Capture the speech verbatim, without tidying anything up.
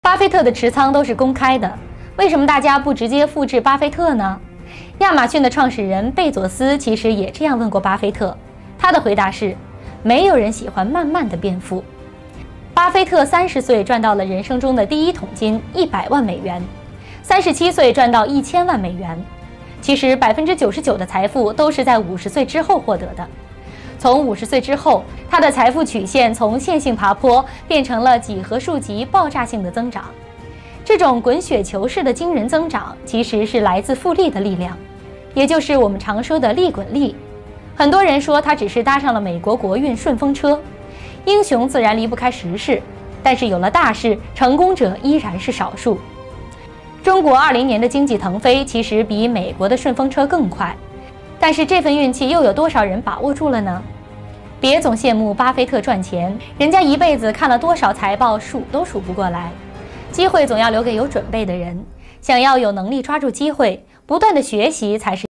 巴菲特的持仓都是公开的，为什么大家不直接复制巴菲特呢？亚马逊的创始人贝佐斯其实也这样问过巴菲特，他的回答是：没有人喜欢慢慢的变富。巴菲特三十岁赚到了人生中的第一桶金一百万美元，三十七岁赚到一千万美元。其实百分之九十九的财富都是在五十岁之后获得的。从五十岁之后，他的财富曲线从线性爬坡变成了几何数级爆炸性的增长。这种滚雪球式的惊人增长，其实是来自复利的力量，也就是我们常说的利滚利。很多人说他只是搭上了美国国运顺风车，英雄自然离不开时势，但是有了大势，成功者依然是少数。中国二零年的经济腾飞其实比美国的顺风车更快，但是这份运气又有多少人把握住了呢？别总羡慕巴菲特赚钱，人家一辈子看了多少财报，数都数不过来。机会总要留给有准备的人，想要有能力抓住机会，不断的学习才是